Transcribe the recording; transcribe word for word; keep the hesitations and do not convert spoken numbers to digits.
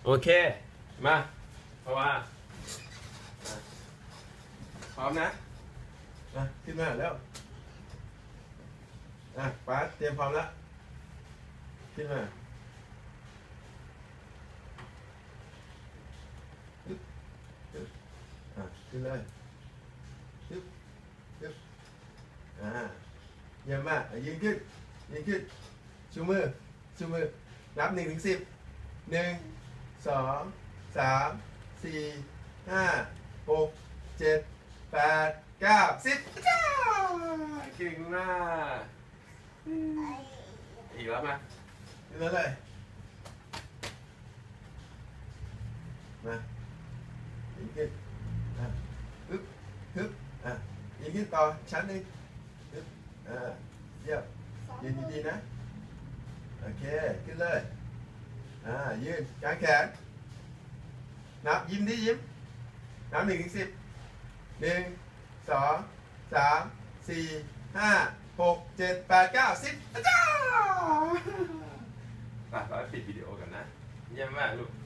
โอเคมาเพราะว่าพร้อมนะมาขึ้นมาแล้วอ่ะป๊าเตรียมพร้อมแล้วขึ้นมาปึ๊บปึ๊บอ่ะขึ้นเลยปึ๊บปึ๊บอ่าเยี่ยมมากยืนขึ้นยืนขึ้นชูมือชูมือนับหนึ่งถึงสิบหนึ่งสองสามสี่ห้าหกเจ็ดแปดเก้าสิบจ้าเก่งมากอีกแล้วมาขึ้นแล้วเลยมายืนขึ้นอ่ะปึ๊บปึ๊บอ่ะยืนขึ้นต่อชั้นหนึ่งปึ๊บอ่าเยี่ยมยืนดีๆนะโอเคขึ้นเลยอ่ายืนกางแขนนับยิ้มดิยิ้มนับหนึ่งถึงสิบหนึ่งสองสามสี่ห้าหกเจ็ดแปดเก้าสิบจ้าเราไปปิดวิดีโอกันนะเยี่ยมมากลูก